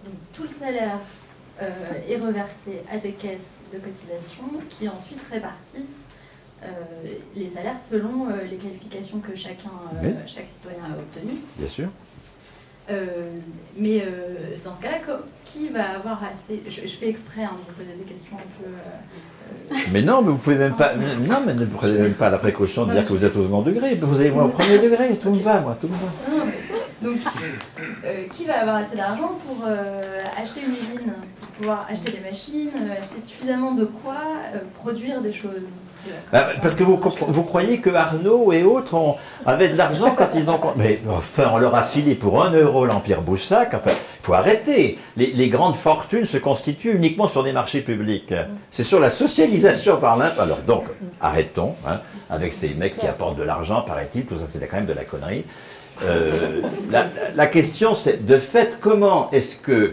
Donc, tout le salaire est reversé à des caisses de cotisation qui ensuite répartissent les salaires selon les qualifications que chaque citoyen a obtenues. Bien sûr. Mais dans ce cas-là, qui va avoir assez... Je fais exprès de vous poser des questions un peu... Mais non, mais vous pouvez même pas... Non, mais ne prenez même pas la précaution de dire que vous êtes au second degré. Vous avez moi au premier degré, tout me va, moi, tout me va. Non, mais, donc, qui va avoir assez d'argent pour acheter une usine, pour pouvoir acheter des machines, acheter suffisamment de quoi produire des choses? Parce que vous croyez que Arnaud et autres avaient de l'argent quand ils ont... Mais enfin, on leur a filé pour 1 euro l'Empire Boussac. Enfin, il faut arrêter. Les grandes fortunes se constituent uniquement sur des marchés publics. C'est sur la socialisation par l'impôt. Alors donc, arrêtons avec ces mecs qui apportent de l'argent, paraît-il. Tout ça, c'est quand même de la connerie. La question, c'est de fait, comment est-ce que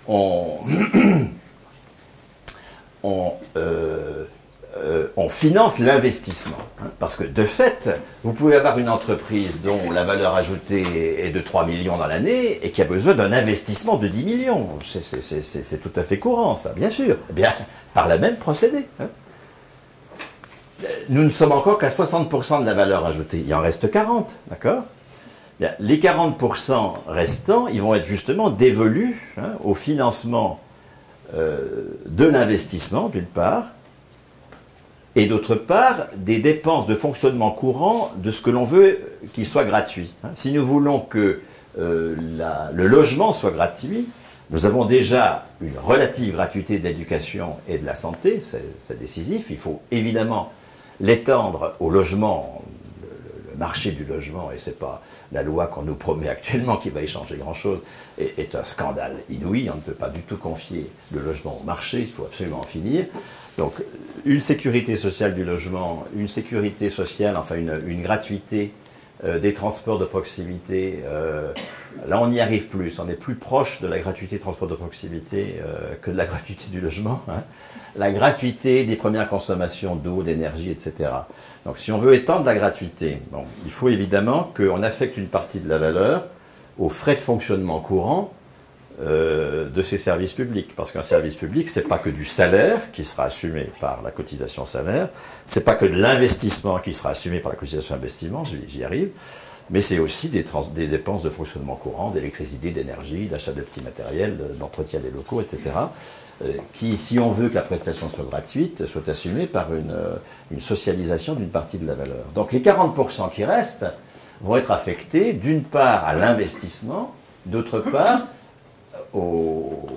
on finance l'investissement. Parce que de fait, vous pouvez avoir une entreprise dont la valeur ajoutée est de 3 millions dans l'année et qui a besoin d'un investissement de 10 millions. C'est tout à fait courant, ça, bien sûr. Eh bien, par la même procédé. Nous ne sommes encore qu'à 60% de la valeur ajoutée. Il en reste 40, d'accord? Les 40% restants, ils vont être justement dévolus au financement de l'investissement, d'une part, et d'autre part, des dépenses de fonctionnement courant de ce que l'on veut qu'il soit gratuit. Si nous voulons que le logement soit gratuit, nous avons déjà une relative gratuité de l'éducation et de la santé, c'est décisif. Il faut évidemment l'étendre au logement, le marché du logement, et ce n'est pas la loi qu'on nous promet actuellement qui va y changer grand-chose, est un scandale inouï. On ne peut pas du tout confier le logement au marché, il faut absolument en finir. Donc, une sécurité sociale du logement, une sécurité sociale, enfin une gratuité des transports de proximité, là on n'y arrive plus, on est plus proche de la gratuité des transports de proximité que de la gratuité du logement. La gratuité des premières consommations d'eau, d'énergie, etc. Donc si on veut étendre la gratuité, bon, il faut évidemment qu'on affecte une partie de la valeur aux frais de fonctionnement courant de ces services publics. Parce qu'un service public, ce n'est pas que du salaire qui sera assumé par la cotisation salaire, ce n'est pas que de l'investissement qui sera assumé par la cotisation investissement, j'y arrive, mais c'est aussi des dépenses de fonctionnement courant, d'électricité, d'énergie, d'achat de petits matériels, d'entretien des locaux, etc., qui, si on veut que la prestation soit gratuite, soit assumée par une socialisation d'une partie de la valeur. Donc les 40% qui restent vont être affectés d'une part à l'investissement, d'autre part aux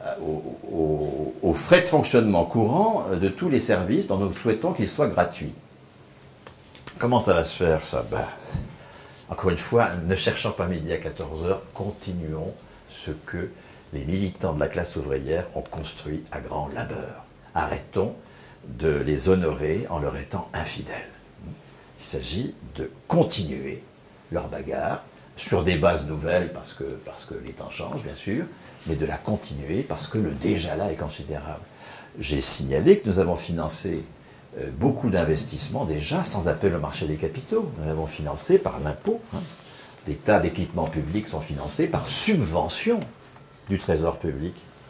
frais de fonctionnement courant de tous les services dont nous souhaitons qu'ils soient gratuits. Comment ça va se faire, ça? Encore une fois, ne cherchant pas midi à 14h, continuons ce que les militants de la classe ouvrière ont construit à grand labeur. Arrêtons de les honorer en leur étant infidèles. Il s'agit de continuer leur bagarre sur des bases nouvelles, parce que les temps changent, bien sûr, mais de la continuer parce que le déjà là est considérable. J'ai signalé que nous avons financé beaucoup d'investissements déjà sans appel au marché des capitaux. Nous avons financé par l'impôt. Des tas d'équipements publics sont financés par subvention du Trésor public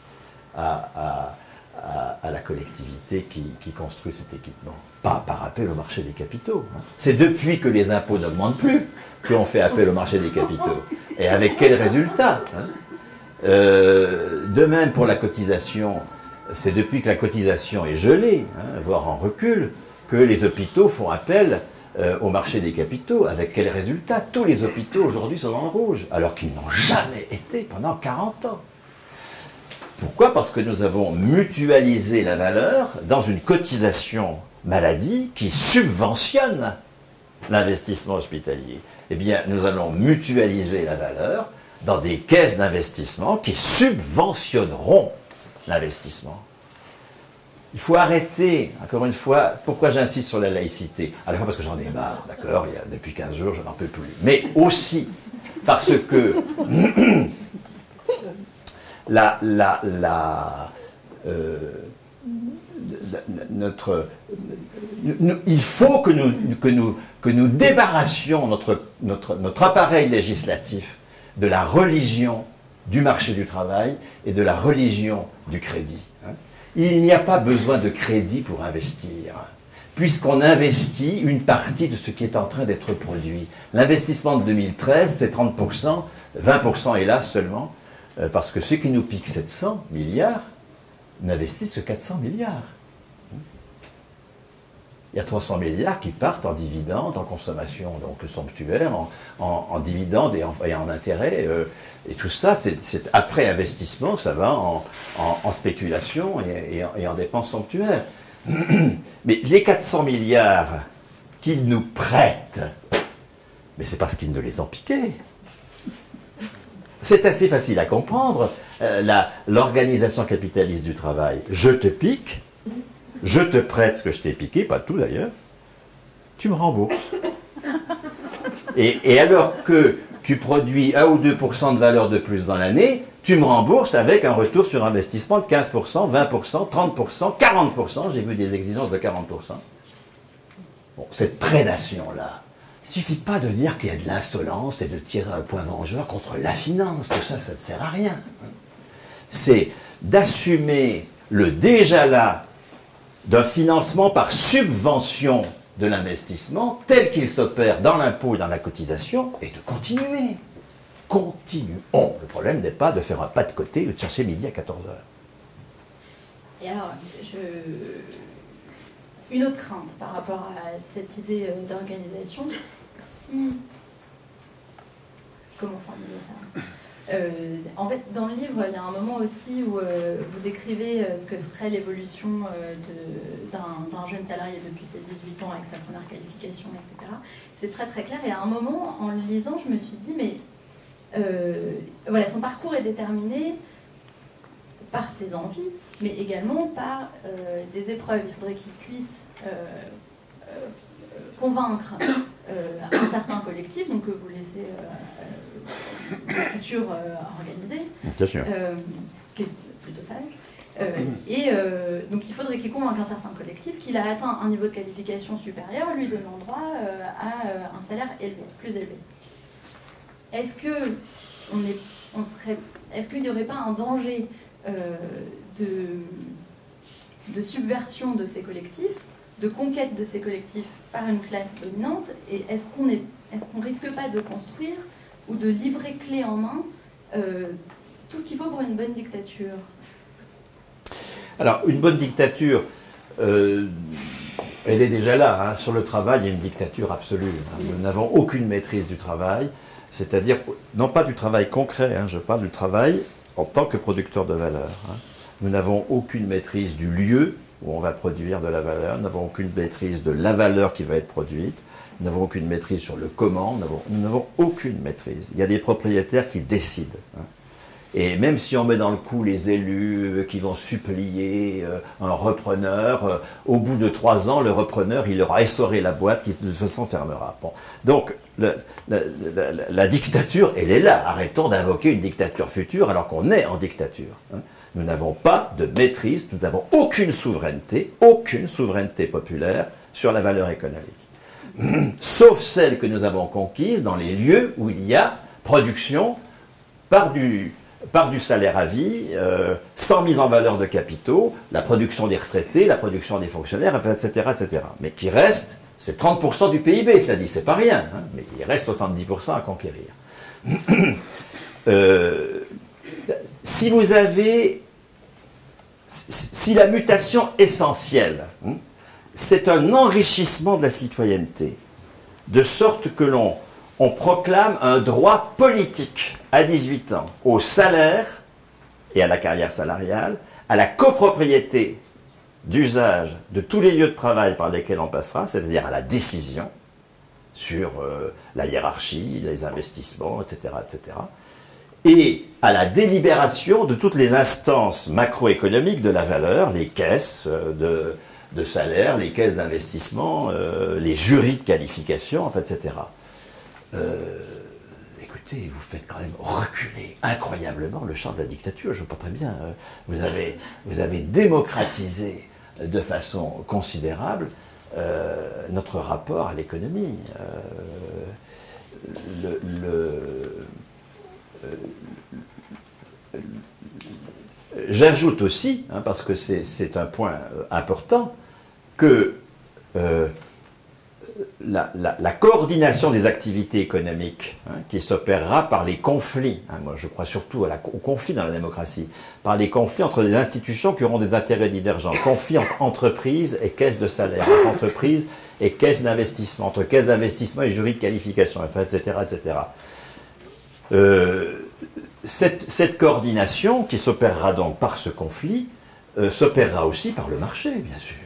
à la collectivité qui construit cet équipement. Pas par appel au marché des capitaux. C'est depuis que les impôts n'augmentent plus qu'on fait appel au marché des capitaux. Et avec quel résultat? De même pour la cotisation, c'est depuis que la cotisation est gelée, voire en recul, que les hôpitaux font appel au marché des capitaux. Avec quel résultat? Tous les hôpitaux aujourd'hui sont dans le rouge, alors qu'ils n'ont jamais été pendant 40 ans. Pourquoi? Parce que nous avons mutualisé la valeur dans une cotisation maladie qui subventionne l'investissement hospitalier. Eh bien, nous allons mutualiser la valeur dans des caisses d'investissement qui subventionneront l'investissement. Il faut arrêter, encore une fois, pourquoi j'insiste sur la laïcité? À la fois parce que j'en ai marre, d'accord, depuis 15 jours, je n'en peux plus. Mais aussi parce que il faut que nous débarrassions notre appareil législatif de la religion du marché du travail et de la religion du crédit. Il n'y a pas besoin de crédit pour investir, puisqu'on investit une partie de ce qui est en train d'être produit. L'investissement de 2013, c'est 30%, 20% hélas seulement, parce que ceux qui nous piquent 700 milliards n'investissent que 400 milliards. Il y a 300 milliards qui partent en dividendes, en consommation donc somptuaire, en dividendes et en intérêts. Et tout ça, c'est après investissement, ça va en spéculation et en dépenses somptuaires. Mais les 400 milliards qu'ils nous prêtent, mais c'est parce qu'ils ne les ont piqués. C'est assez facile à comprendre. L'organisation capitaliste du travail, je te pique, je te prête ce que je t'ai piqué, pas tout d'ailleurs, tu me rembourses. Et alors que tu produis 1 ou 2% de valeur de plus dans l'année, tu me rembourses avec un retour sur investissement de 15%, 20%, 30%, 40%, j'ai vu des exigences de 40%. Bon, cette prédation-là, il ne suffit pas de dire qu'il y a de l'insolence et de tirer un point vengeur contre la finance, tout ça, ça ne sert à rien. C'est d'assumer le déjà là d'un financement par subvention de l'investissement tel qu'il s'opère dans l'impôt et dans la cotisation et de continuer. Continuons. Le problème n'est pas de faire un pas de côté ou de chercher midi à 14 heures. Et alors, une autre crainte par rapport à cette idée d'organisation, comment formuler ça ? En fait, dans le livre, il y a un moment aussi où vous décrivez ce que serait l'évolution d'un jeune salarié depuis ses 18 ans avec sa première qualification, etc. C'est très très clair. Et à un moment, en le lisant, je me suis dit, mais voilà, son parcours est déterminé par ses envies, mais également par des épreuves. Il faudrait qu'il puisse convaincre un certain collectif, donc que vous laissez le futur organisé, ce qui est plutôt sage. Donc il faudrait qu'il convainque un certain collectif qu'il a atteint un niveau de qualification supérieur, lui donnant droit à un salaire élevé, plus élevé. Est-ce qu'il n'y aurait pas un danger de subversion de ces collectifs, de conquête de ces collectifs par une classe dominante, et est-ce qu'on risque pas de construire ou de livrer clé en main tout ce qu'il faut pour une bonne dictature? Alors, une bonne dictature, elle est déjà là. Hein. Sur le travail, il y a une dictature absolue. Hein. Nous n'avons aucune maîtrise du travail, c'est-à-dire, non pas du travail concret, hein, je parle du travail en tant que producteur de valeur. Hein. Nous n'avons aucune maîtrise du lieu où on va produire de la valeur, nous n'avons aucune maîtrise de la valeur qui va être produite, nous n'avons aucune maîtrise sur le comment, nous n'avons aucune maîtrise. Il y a des propriétaires qui décident. Hein. Et même si on met dans le coup les élus qui vont supplier un repreneur, au bout de 3 ans, le repreneur, il aura essoré la boîte qui de toute façon fermera. Bon. Donc, la dictature, elle est là. Arrêtons d'invoquer une dictature future alors qu'on est en dictature. Hein. Nous n'avons pas de maîtrise, nous n'avons aucune souveraineté populaire sur la valeur économique. Sauf celle que nous avons conquise dans les lieux où il y a production par du salaire à vie, sans mise en valeur de capitaux, la production des retraités, la production des fonctionnaires, etc., etc. Mais qui reste, c'est 30% du PIB, cela dit, c'est pas rien, hein, mais il reste 70% à conquérir. Si la mutation essentielle, hein, c'est un enrichissement de la citoyenneté, de sorte que on proclame un droit politique à 18 ans au salaire et à la carrière salariale, à la copropriété d'usage de tous les lieux de travail par lesquels on passera, c'est-à-dire à la décision sur la hiérarchie, les investissements, etc., etc., et à la délibération de toutes les instances macroéconomiques de la valeur, les caisses de salaire, les caisses d'investissement, les jurys de qualification, enfin, etc. Écoutez, vous faites quand même reculer incroyablement le champ de la dictature, je vois pas très bien. Vous avez démocratisé de façon considérable notre rapport à l'économie. j'ajoute aussi, hein, parce que c'est un point important, que la coordination des activités économiques, hein, qui s'opérera par les conflits, hein, moi je crois surtout au conflit dans la démocratie, par les conflits entre des institutions qui auront des intérêts divergents, conflits entre entreprises et caisses de salaire, entre entreprises et caisses d'investissement, entre caisses d'investissement et jurys de qualification, enfin, etc. etc. Cette coordination qui s'opérera donc par ce conflit s'opérera aussi par le marché, bien sûr.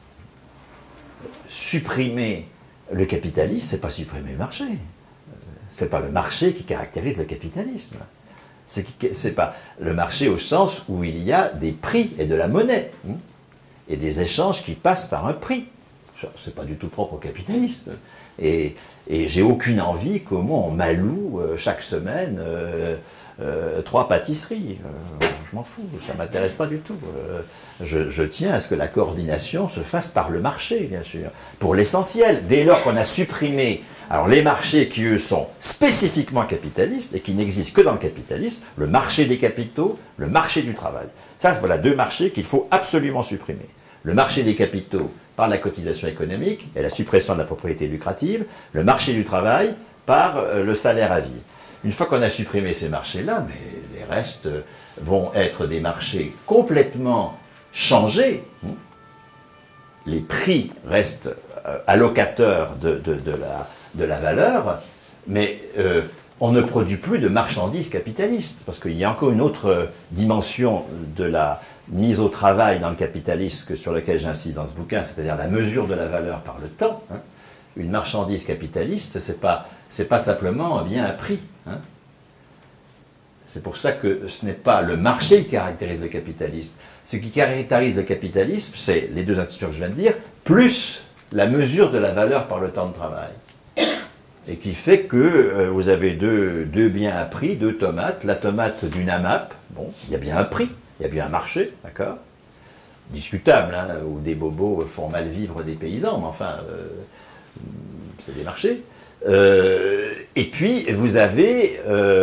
Supprimer le capitalisme, c'est pas supprimer le marché. C'est pas le marché qui caractérise le capitalisme. C'est pas le marché au sens où il y a des prix et de la monnaie, hein, et des échanges qui passent par un prix. C'est pas du tout propre au capitalisme. Et j'ai aucune envie qu'au moins on m'alloue chaque semaine 3 pâtisseries. Je m'en fous, ça ne m'intéresse pas du tout. Je tiens à ce que la coordination se fasse par le marché, bien sûr, pour l'essentiel. Dès lors qu'on a supprimé alors les marchés qui, eux, sont spécifiquement capitalistes et qui n'existent que dans le capitalisme, le marché des capitaux, le marché du travail. Ça, voilà 2 marchés qu'il faut absolument supprimer. Le marché des capitaux par la cotisation économique et la suppression de la propriété lucrative, le marché du travail par le salaire à vie. Une fois qu'on a supprimé ces marchés-là, mais les restes vont être des marchés complètement changés. Les prix restent allocateurs de la valeur, mais on ne produit plus de marchandises capitalistes, parce qu'il y a encore une autre dimension de la mise au travail dans le capitalisme sur laquelle j'insiste dans ce bouquin, c'est-à-dire la mesure de la valeur par le temps. Hein. Une marchandise capitaliste, c'est pas simplement bien un prix. Hein. C'est pour ça que ce n'est pas le marché qui caractérise le capitalisme. Ce qui caractérise le capitalisme, c'est les 2 institutions que je viens de dire, plus la mesure de la valeur par le temps de travail. Et qui fait que vous avez deux biens à prix, 2 tomates. La tomate d'une AMAP, bon, il y a bien un prix, il y a bien un marché, d'accord, discutable, hein, où des bobos font mal vivre des paysans, mais enfin, c'est des marchés. Et puis, vous avez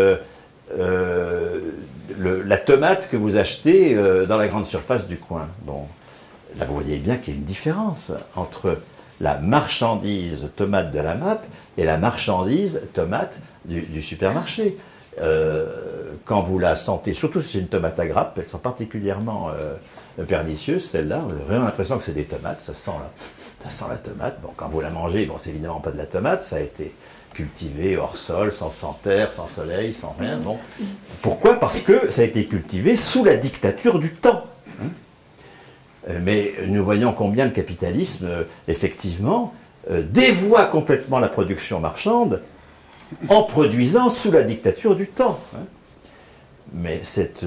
la tomate que vous achetez dans la grande surface du coin. Bon, là, vous voyez bien qu'il y a une différence entre la marchandise tomate de la MAP et la marchandise tomate du supermarché. Quand vous la sentez, surtout si c'est une tomate à grappe, elles sont particulièrement pernicieuses, celles-là. Vous avez vraiment l'impression que c'est des tomates, ça sent la tomate. Bon, quand vous la mangez, bon, c'est évidemment pas de la tomate, ça a été cultivé hors sol, sans terre, sans soleil, sans rien. Bon. Pourquoi? Parce que ça a été cultivé sous la dictature du temps. Mais nous voyons combien le capitalisme, effectivement, dévoie complètement la production marchande en produisant sous la dictature du temps. Mais cette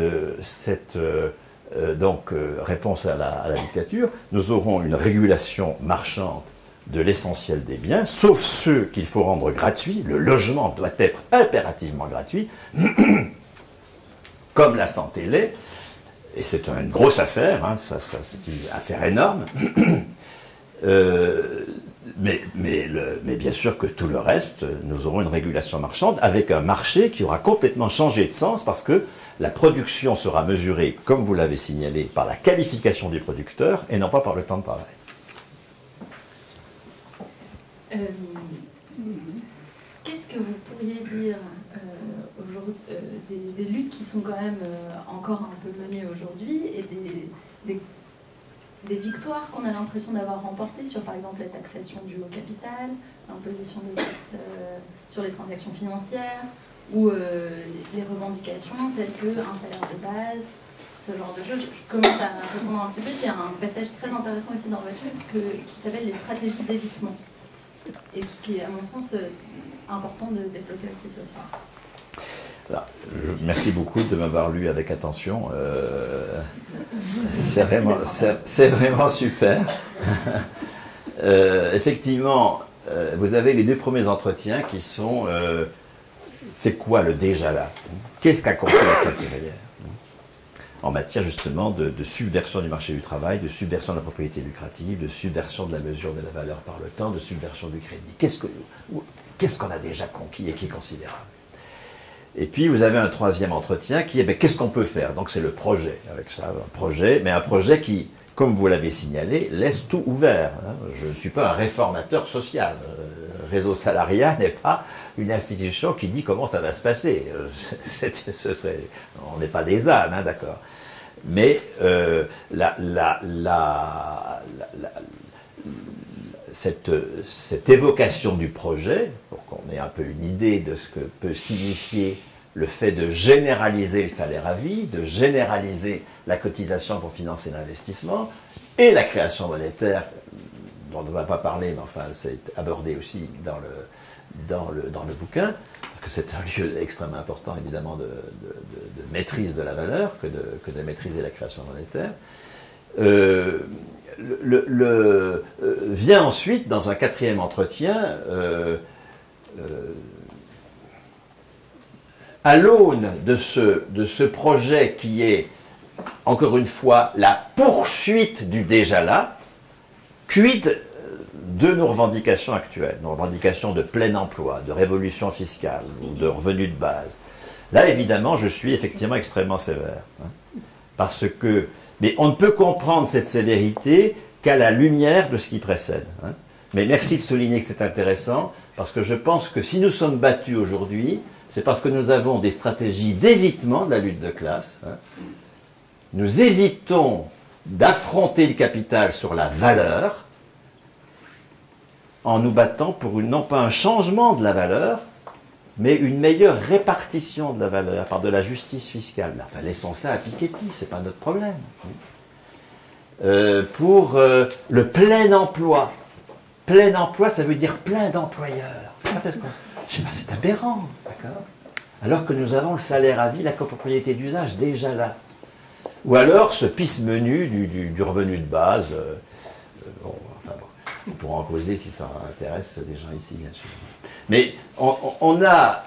réponse à la dictature, nous aurons une régulation marchande de l'essentiel des biens, sauf ceux qu'il faut rendre gratuits. Le logement doit être impérativement gratuit, comme la santé l'est. Et c'est une grosse affaire, hein, c'est une affaire énorme. Mais bien sûr que tout le reste, nous aurons une régulation marchande avec un marché qui aura complètement changé de sens parce que la production sera mesurée, comme vous l'avez signalé, par la qualification du producteur et non pas par le temps de travail. Qu'est-ce que vous pourriez dire aujourd'hui des luttes qui sont quand même encore un peu menées aujourd'hui et des victoires qu'on a l'impression d'avoir remportées sur par exemple la taxation due au capital, l'imposition de taxes sur les transactions financières ou les revendications telles qu'un salaire de base, ce genre de choses. Je commence à répondre un petit peu. Il y a un passage très intéressant aussi dans votre livre qui s'appelle les stratégies d'évitement et qui est à mon sens important de développer aussi ce soir. Alors, merci beaucoup de m'avoir lu avec attention. C'est vraiment super. Effectivement, vous avez les 2 premiers entretiens qui sont c'est quoi le déjà là? Qu'est-ce qu'a compris la classe ouvrière en matière justement de subversion du marché du travail, de subversion de la propriété lucrative, de subversion de la mesure de la valeur par le temps, de subversion du crédit? Qu'est-ce qu'on a déjà conquis et qui est considérable? Et puis vous avez un troisième entretien qui est ben, qu'est-ce qu'on peut faire? Donc c'est le projet, avec ça, un projet, mais un projet qui, comme vous l'avez signalé, laisse tout ouvert. Hein. Je ne suis pas un réformateur social. Réseau Salariat n'est pas une institution qui dit comment ça va se passer. On n'est pas des ânes, hein, d'accord. Mais cette évocation du projet, pour qu'on ait un peu une idée de ce que peut signifier le fait de généraliser le salaire à vie, de généraliser la cotisation pour financer l'investissement, et la création monétaire, dont on ne va pas parler, mais enfin c'est abordé aussi dans le bouquin, parce que c'est un lieu extrêmement important évidemment de maîtrise de la valeur que de maîtriser la création monétaire. Vient ensuite, dans un quatrième entretien, à l'aune de ce projet qui est, encore une fois, la poursuite du déjà là, quid de nos revendications actuelles, nos revendications de plein emploi, de révolution fiscale ou de revenus de base. Là, évidemment, je suis effectivement extrêmement sévère. Hein, parce que, mais on ne peut comprendre cette sévérité qu'à la lumière de ce qui précède. Hein. Mais merci de souligner que c'est intéressant, parce que je pense que si nous sommes battus aujourd'hui, c'est parce que nous avons des stratégies d'évitement de la lutte de classe. Hein. Nous évitons d'affronter le capital sur la valeur, en nous battant pour non pas un changement de la valeur, mais une meilleure répartition de la valeur par de la justice fiscale. Enfin, laissons ça à Piketty, ce n'est pas notre problème. Pour le plein emploi. Plein emploi, ça veut dire plein d'employeurs. C'est aberrant, d'accord? Alors que nous avons le salaire à vie, la copropriété d'usage déjà là. Ou alors ce pisse-menu du revenu de base. On pourra en causer si ça intéresse des gens ici, bien sûr. Mais on a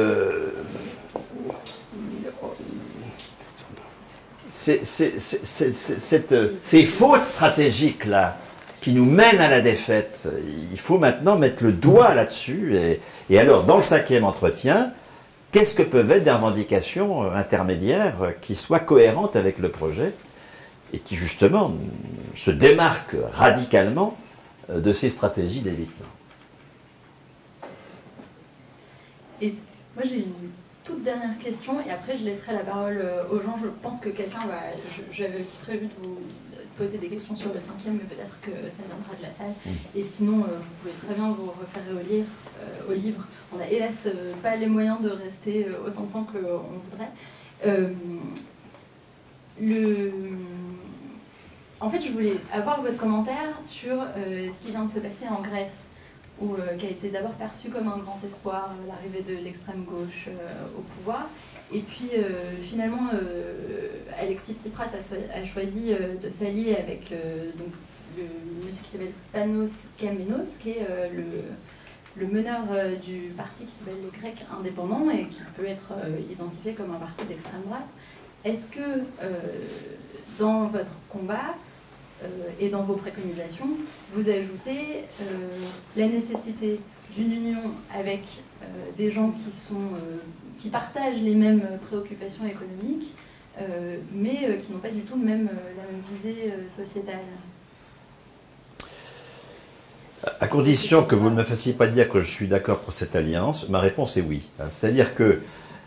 ces fautes stratégiques-là qui nous mènent à la défaite. Il faut maintenant mettre le doigt là-dessus. Et alors, dans le cinquième entretien, qu'est-ce que peuvent être des revendications intermédiaires qui soient cohérentes avec le projet et qui, justement, se démarquent radicalement de ces stratégies d'évitement? Et moi, j'ai une toute dernière question, et après, je laisserai la parole aux gens. Je pense que quelqu'un va... J'avais aussi prévu de vous poser des questions sur le cinquième, mais peut-être que ça viendra de la salle. Et sinon, vous pouvez très bien vous référer au livre. On n'a hélas pas les moyens de rester autant de temps qu'on voudrait. En fait, je voulais avoir votre commentaire sur ce qui vient de se passer en Grèce, qui a été d'abord perçu comme un grand espoir, l'arrivée de l'extrême gauche au pouvoir. Et puis, finalement, Alexis Tsipras a choisi de s'allier avec donc, le monsieur qui s'appelle Panos Kamenos, qui est le meneur du parti qui s'appelle les Grecs indépendants et qui peut être identifié comme un parti d'extrême droite. Est-ce que, dans votre combat, et dans vos préconisations, vous ajoutez la nécessité d'une union avec des gens qui partagent les mêmes préoccupations économiques, mais qui n'ont pas du tout la même visée sociétale? À condition que vous ne me fassiez pas dire que je suis d'accord pour cette alliance, ma réponse est oui. C'est-à-dire que...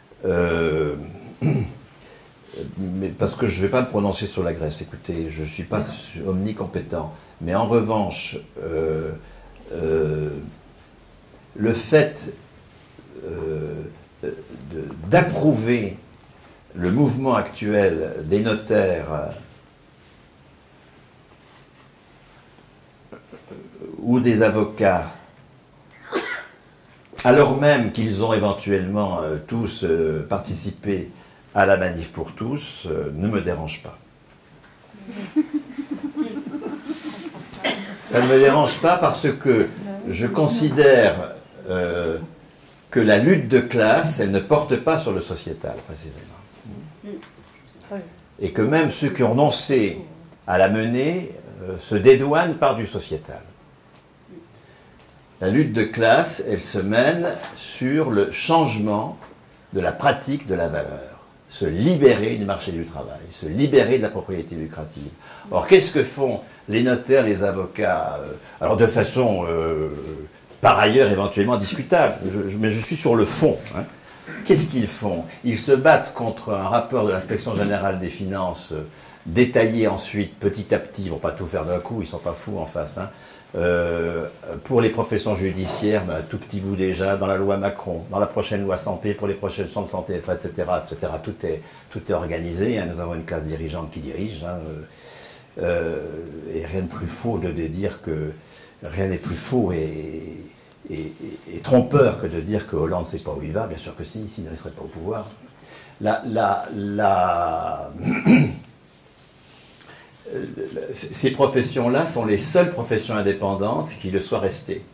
mais parce que je ne vais pas me prononcer sur la Grèce, écoutez, je ne suis pas omnicompétent. Mais en revanche, le fait d'approuver le mouvement actuel des notaires ou des avocats, alors même qu'ils ont éventuellement tous participé à la manif pour tous, ne me dérange pas. Ça ne me dérange pas parce que je considère que la lutte de classe, elle ne porte pas sur le sociétal, précisément. Et que même ceux qui ont renoncé à la mener se dédouanent par du sociétal. La lutte de classe, elle se mène sur le changement de la pratique de la valeur, se libérer du marché du travail, se libérer de la propriété lucrative. Or, qu'est-ce que font les notaires, les avocats, alors de façon par ailleurs éventuellement discutable, mais je suis sur le fond. Hein. Qu'est-ce qu'ils font? Ils se battent contre un rapport de l'Inspection générale des finances, détaillé ensuite, petit à petit, ils ne vont pas tout faire d'un coup, ils ne sont pas fous en face. Hein. Pour les professions judiciaires, un tout petit bout déjà, dans la loi Macron, dans la prochaine loi santé, pour les prochaines centres de santé, etc., etc. Tout est organisé, hein. Nous avons une classe dirigeante qui dirige, hein. Et rien de plus faux de dire que rien n'est plus faux et trompeur que de dire que Hollande ne sait pas où il va. Bien sûr que si, s'il ne serait pas au pouvoir. Ces professions-là sont les seules professions indépendantes qui le soient restées.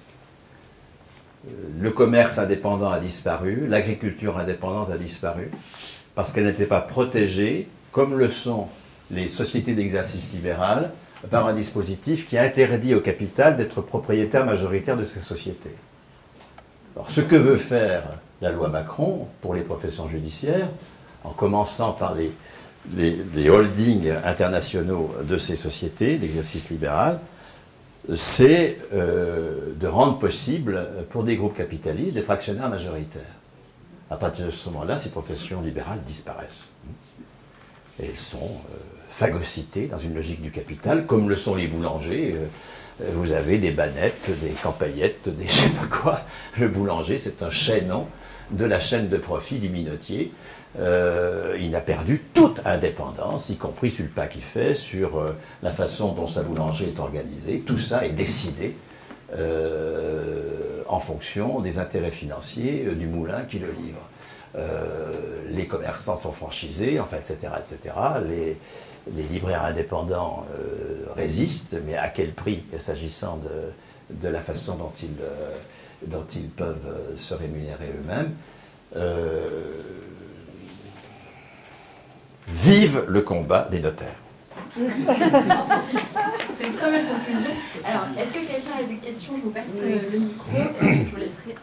Le commerce indépendant a disparu, l'agriculture indépendante a disparu, parce qu'elle n'était pas protégée, comme le sont les sociétés d'exercice libéral, par un dispositif qui interdit au capital d'être propriétaire majoritaire de ces sociétés. Alors, ce que veut faire la loi Macron pour les professions judiciaires, en commençant par les holdings internationaux de ces sociétés d'exercice libéral, c'est de rendre possible pour des groupes capitalistes d'être actionnaires majoritaires. À partir de ce moment-là, ces professions libérales disparaissent. Et elles sont phagocytées dans une logique du capital, comme le sont les boulangers. Vous avez des bannettes, des campaillettes, des je ne sais pas quoi. Le boulanger, c'est un chaînon de la chaîne de profit du minotier. Il a perdu toute indépendance, y compris sur le pas qu'il fait, sur la façon dont sa boulangerie est organisée. Tout ça est décidé en fonction des intérêts financiers du moulin qui le livre. Les commerçants sont franchisés, enfin, etc., etc. Les libraires indépendants résistent, mais à quel prix, s'agissant de la façon dont ils peuvent se rémunérer eux-mêmes. Vive le combat des notaires. C'est une très belle conclusion. Alors, est-ce que quelqu'un a des questions? Je vous passe le micro et ensuite je vous laisserai.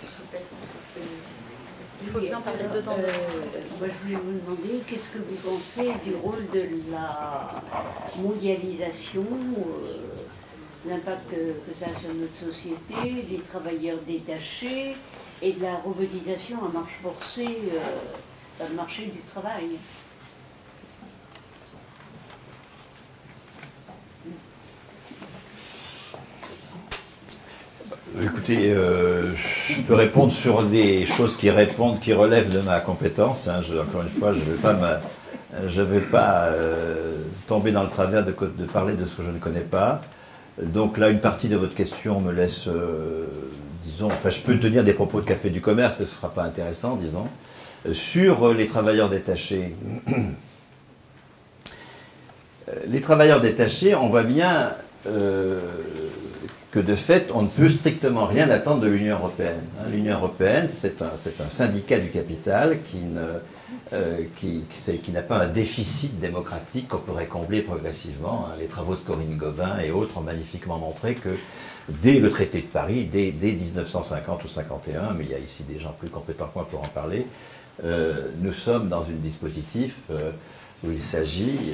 Il faut bien parler dedans. Moi, je voulais vous demander, qu'est-ce que vous pensez du rôle de la mondialisation, l'impact que ça a sur notre société, les travailleurs détachés et de la robotisation à marche forcée dans le marché du travail? Écoutez, je peux répondre sur des choses qui relèvent de ma compétence. Hein. Encore une fois, je ne vais pas tomber dans le travers de parler de ce que je ne connais pas. Donc là, une partie de votre question me laisse, disons, enfin, je peux tenir des propos de Café du Commerce, mais ce ne sera pas intéressant, disons. Sur les travailleurs détachés. Les travailleurs détachés, on voit bien que de fait, on ne peut strictement rien attendre de l'Union européenne. L'Union européenne, c'est un syndicat du capital qui n'a pas un déficit démocratique qu'on pourrait combler progressivement. Les travaux de Corinne Gobin et autres ont magnifiquement montré que dès le traité de Paris, dès 1950 ou 51, mais il y a ici des gens plus compétents que moi pour en parler, nous sommes dans un dispositif où il s'agit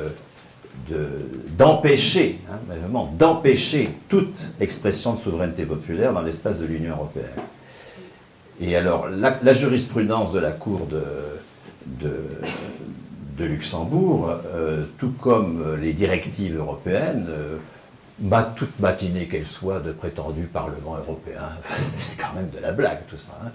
d'empêcher, vraiment d'empêcher toute expression de souveraineté populaire dans l'espace de l'Union européenne. Et alors, la jurisprudence de la Cour de Luxembourg, tout comme les directives européennes, toute matinée qu'elle soit de prétendu Parlement européen, c'est quand même de la blague tout ça,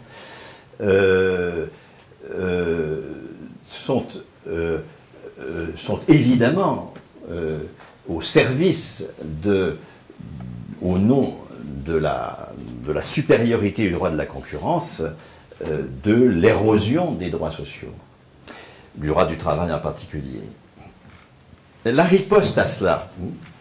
sont évidemment au service au nom de la supériorité du droit de la concurrence, de l'érosion des droits sociaux, du droit du travail en particulier. La riposte à cela,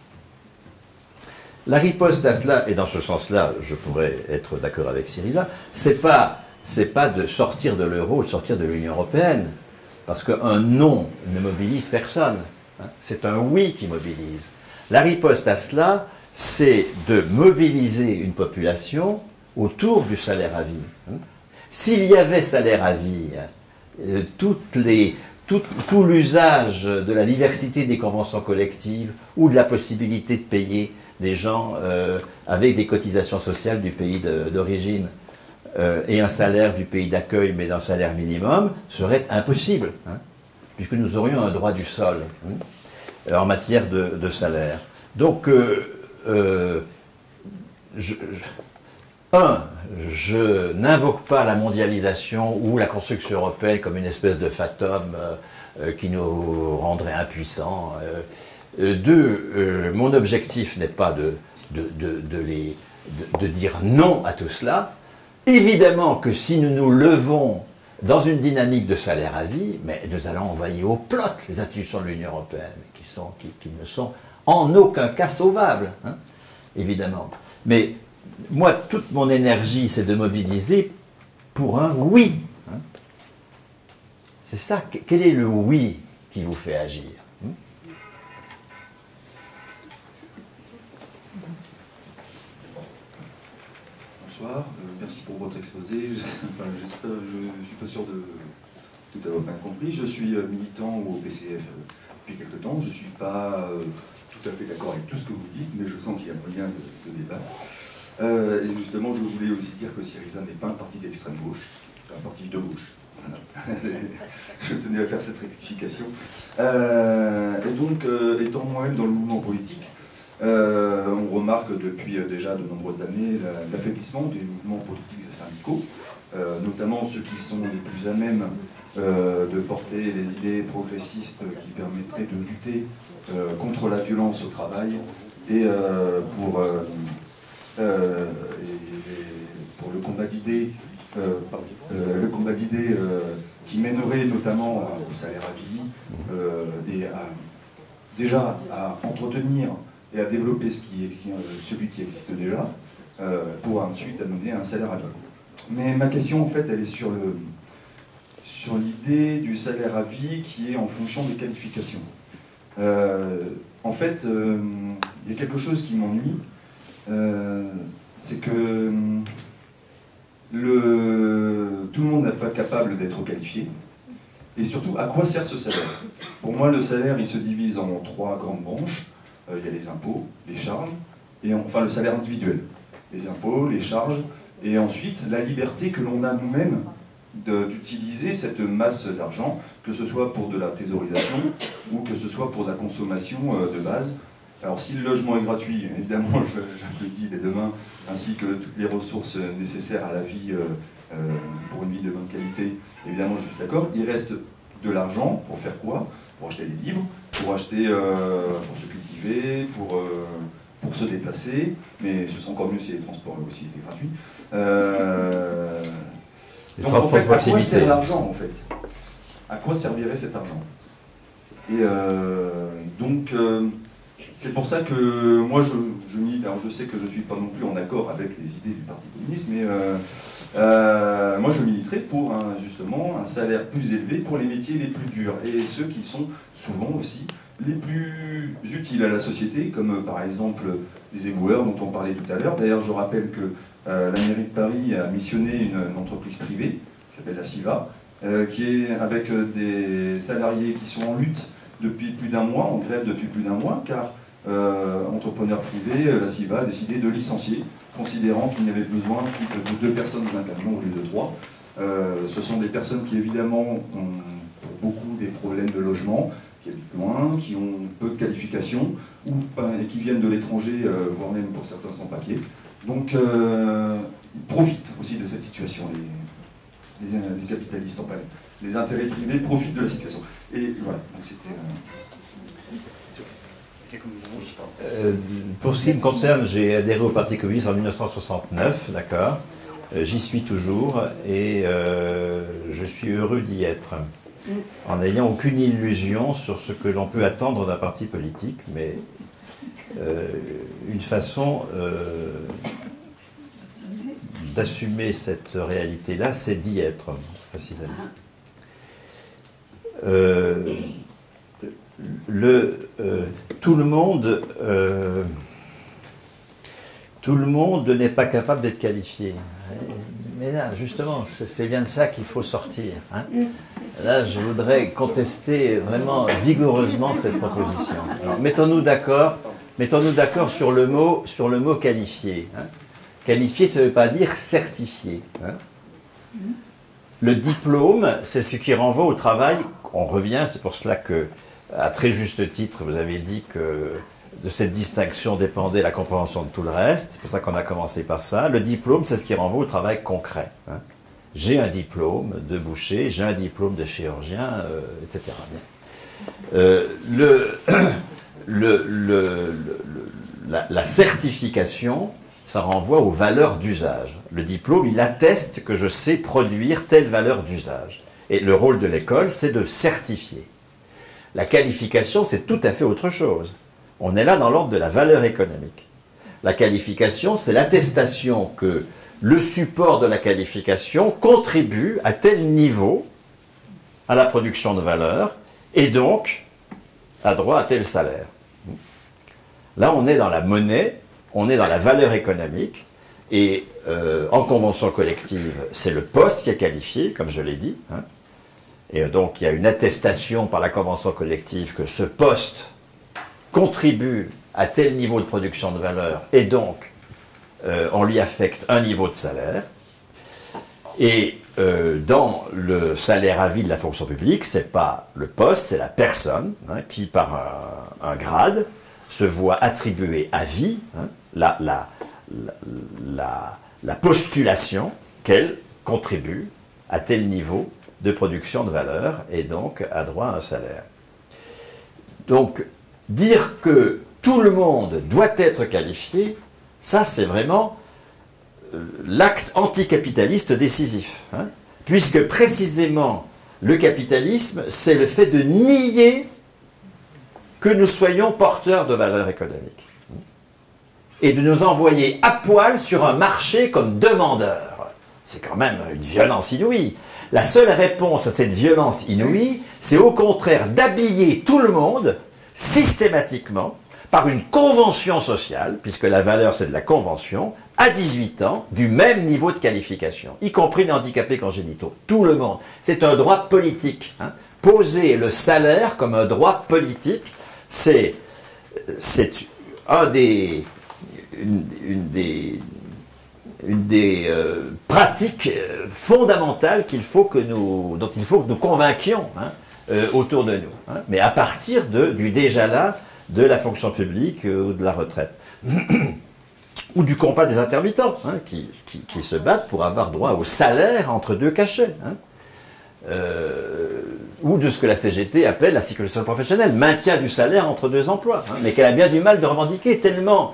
et dans ce sens-là, je pourrais être d'accord avec Syriza, c'est pas de sortir de l'euro ou de sortir de l'Union européenne, parce qu'un non ne mobilise personne. C'est un oui qui mobilise. La riposte à cela, c'est de mobiliser une population autour du salaire à vie. S'il y avait salaire à vie, tout l'usage de la diversité des conventions collectives ou de la possibilité de payer des gens avec des cotisations sociales du pays d'origine et un salaire du pays d'accueil, mais d'un salaire minimum, serait impossible, hein, puisque nous aurions un droit du sol en matière de salaire. Donc, je n'invoque pas la mondialisation ou la construction européenne comme une espèce de fatum qui nous rendrait impuissants. Mon objectif n'est pas de dire non à tout cela. Évidemment que si nous nous levons dans une dynamique de salaire à vie, mais nous allons envoyer au plot les institutions de l'Union européenne, qui ne sont en aucun cas sauvables, hein, évidemment. Mais moi, toute mon énergie, c'est de mobiliser pour un oui. Hein. C'est ça. Quel est le oui qui vous fait agir? Bonsoir, merci pour votre exposé. Je ne suis pas sûr de tout avoir bien compris. Je suis militant au PCF depuis quelque temps. Je ne suis pas tout à fait d'accord avec tout ce que vous dites, mais je sens qu'il y a moyen de débattre. Et justement, je voulais aussi dire que Syriza n'est pas un parti d'extrême gauche, c'est un parti de gauche. Voilà. Je tenais à faire cette rectification. Et donc, étant moi-même dans le mouvement politique, on remarque depuis déjà de nombreuses années l'affaiblissement des mouvements politiques et syndicaux, notamment ceux qui sont les plus à même de porter les idées progressistes qui permettraient de lutter contre la violence au travail et pour le combat d'idées qui mènerait notamment au salaire à vie et déjà à entretenir et à développer celui qui existe déjà, pour ensuite amener un salaire à vie. Mais ma question, en fait, elle est sur l'idée du salaire à vie qui est en fonction des qualifications. En fait, il y a quelque chose qui m'ennuie, c'est que tout le monde n'est pas capable d'être qualifié. Et surtout, à quoi sert ce salaire? Pour moi, le salaire, il se divise en 3 grandes branches. Il y a les impôts, les charges, et enfin le salaire individuel. Les impôts, les charges, et ensuite la liberté que l'on a nous-mêmes d'utiliser cette masse d'argent, que ce soit pour de la thésaurisation ou que ce soit pour de la consommation de base. Alors si le logement est gratuit, évidemment, j'applaudis dès demain, ainsi que toutes les ressources nécessaires à la vie, pour une vie de bonne qualité, évidemment je suis d'accord. Il reste de l'argent pour faire quoi? Pour acheter des livres, pour acheter, pour se cultiver, pour se déplacer, mais ce serait encore mieux si les transports aussi étaient gratuits. Donc en fait, à quoi sert l'argent en fait? À quoi servirait cet argent? Et donc c'est pour ça que moi je milite. Alors je sais que je ne suis pas non plus en accord avec les idées du Parti communiste, mais moi je militerai pour justement un salaire plus élevé pour les métiers les plus durs et ceux qui sont souvent aussi les plus utiles à la société, comme par exemple les éboueurs dont on parlait tout à l'heure. D'ailleurs je rappelle que la mairie de Paris a missionné une entreprise privée qui s'appelle la CIVA, qui est avec des salariés qui sont en lutte depuis plus d'1 mois, en grève depuis plus d'1 mois, car entrepreneur privé, la CIVA a décidé de licencier, considérant qu'il n'y avait besoin que de 2 personnes dans un camion au lieu de 3. Ce sont des personnes qui évidemment ont pour beaucoup des problèmes de logement, qui habitent loin, qui ont peu de qualifications, et qui viennent de l'étranger, voire même pour certains sans papier. Donc ils profitent aussi de cette situation, les capitalistes en fait. Les intérêts privés profitent de la situation. Et voilà, donc c'était... Pour ce qui me concerne, j'ai adhéré au Parti communiste en 1969, d'accord. J'y suis toujours et je suis heureux d'y être, en n'ayant aucune illusion sur ce que l'on peut attendre d'un parti politique, mais une façon d'assumer cette réalité-là, c'est d'y être, précisément. Tout le monde n'est pas capable d'être qualifié. Mais là, justement, c'est bien de ça qu'il faut sortir. Hein. Là, je voudrais contester vraiment vigoureusement cette proposition. Mettons-nous d'accord sur le mot qualifié. Hein. Qualifié, ça ne veut pas dire certifié. Hein. Le diplôme, c'est ce qui renvoie au travail. On revient, c'est pour cela que, à très juste titre, vous avez dit que de cette distinction dépendait la compréhension de tout le reste. C'est pour ça qu'on a commencé par ça. Le diplôme, c'est ce qui renvoie au travail concret. Hein. J'ai un diplôme de boucher, j'ai un diplôme de chirurgien, etc. La certification, ça renvoie aux valeurs d'usage. Le diplôme, il atteste que je sais produire telle valeur d'usage. Et le rôle de l'école, c'est de certifier. La qualification, c'est tout à fait autre chose. On est là dans l'ordre de la valeur économique. La qualification, c'est l'attestation que le support de la qualification contribue à tel niveau à la production de valeur et donc a droit à tel salaire. Là, on est dans la monnaie, on est dans la valeur économique et en convention collective, c'est le poste qui est qualifié, comme je l'ai dit. Hein. Et donc, il y a une attestation par la convention collective que ce poste contribue à tel niveau de production de valeur et donc on lui affecte un niveau de salaire. Et dans le salaire à vie de la fonction publique, ce n'est pas le poste, c'est la personne hein, qui, par un grade, se voit attribuer à vie hein, la postulation qu'elle contribue à tel niveau de production de valeur et donc a droit à un salaire. Donc, dire que tout le monde doit être qualifié, ça c'est vraiment l'acte anticapitaliste décisif. Hein, puisque précisément le capitalisme, c'est le fait de nier que nous soyons porteurs de valeur économique. Et de nous envoyer à poil sur un marché comme demandeurs. C'est quand même une violence inouïe. La seule réponse à cette violence inouïe, c'est au contraire d'habiller tout le monde systématiquement par une convention sociale, puisque la valeur c'est de la convention, à 18 ans, du même niveau de qualification, y compris les handicapés congénitaux. Tout le monde. C'est un droit politique. Hein. Poser le salaire comme un droit politique, c'est une des pratiques fondamentales dont il faut que nous convainquions hein, autour de nous. Hein, mais à partir du déjà là de la fonction publique ou de la retraite. Ou du compas des intermittents, hein, qui se battent pour avoir droit au salaire entre deux cachets. Hein, ou de ce que la CGT appelle la sécurisation professionnelle, maintien du salaire entre deux emplois, hein, mais qu'elle a bien du mal de revendiquer, tellement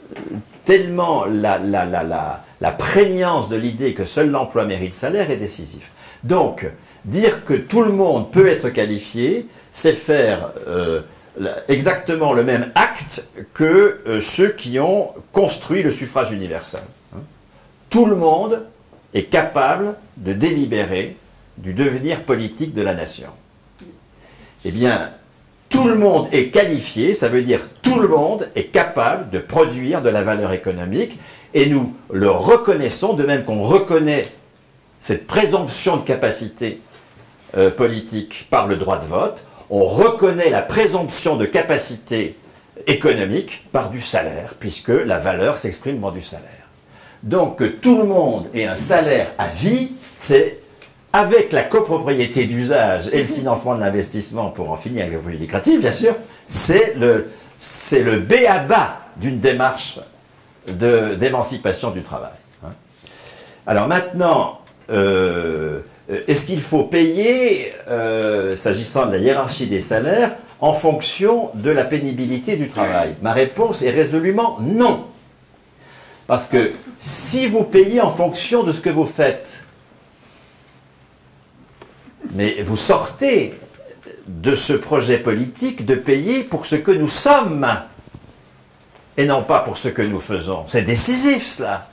la prégnance de l'idée que seul l'emploi mérite salaire est décisif. Donc, dire que tout le monde peut être qualifié, c'est faire exactement le même acte que ceux qui ont construit le suffrage universel. Hein. Tout le monde est capable de délibérer du devenir politique de la nation. Eh bien, tout le monde est qualifié, ça veut dire tout le monde est capable de produire de la valeur économique et nous le reconnaissons, de même qu'on reconnaît cette présomption de capacité politique par le droit de vote, on reconnaît la présomption de capacité économique par du salaire, puisque la valeur s'exprime dans du salaire. Donc que tout le monde ait un salaire à vie, c'est avec la copropriété d'usage et le financement de l'investissement pour en finir avec le profit lucratif, bien sûr, c'est le b.a.-ba d'une démarche d'émancipation du travail. Hein. Alors maintenant, est-ce qu'il faut payer, s'agissant de la hiérarchie des salaires, en fonction de la pénibilité du travail? Ma réponse est résolument non. Parce que si vous payez en fonction de ce que vous faites, mais vous sortez de ce projet politique de payer pour ce que nous sommes, et non pas pour ce que nous faisons. C'est décisif, cela.